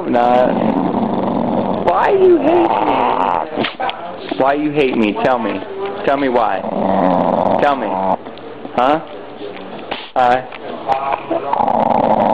not. Why you hate me? Why you hate me? Tell me. Tell me why. Tell me. Huh?